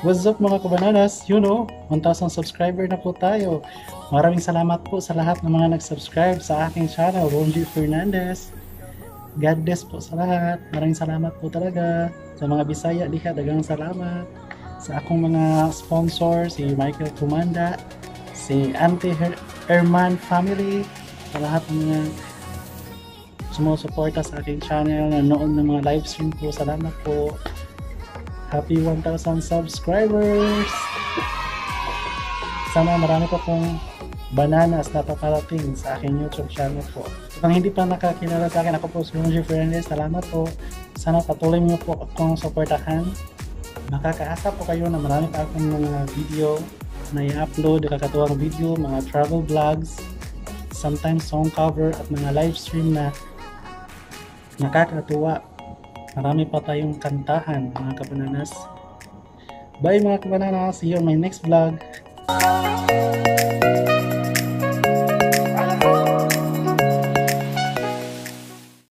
What's up mga kabananas? 1,000 subscriber na po tayo. Maraming salamat po sa lahat ng mga nag-subscribe sa aking channel, Ronjei Fernandez. God bless po sa lahat. Maraming salamat po talaga. Sa mga Bisaya diha, dagang salamat. Sa akong mga sponsor, si Michael Tumanda, si Auntie Herman family, sa lahat ng mga sumusuporta sa aking channel, nanood ng mga live stream po. Salamat po. Happy 1,000 subscribers! Sana marami pa pong bananas na paparating sa aking YouTube channel po. Kung hindi pa nakakilala sa akin, ako po si Ronjei Fernandez. Salamat po. Sana patuloy niyo po akong supportahan. Makakaasa po kayo na marami pa akong mga video na i-upload, kakatuwang video, mga travel vlogs, sometimes song cover at mga live stream na nakakatuwa. Marami pa tayong kantahan mga kabananas. Bye mga kabananas. See you on my next vlog.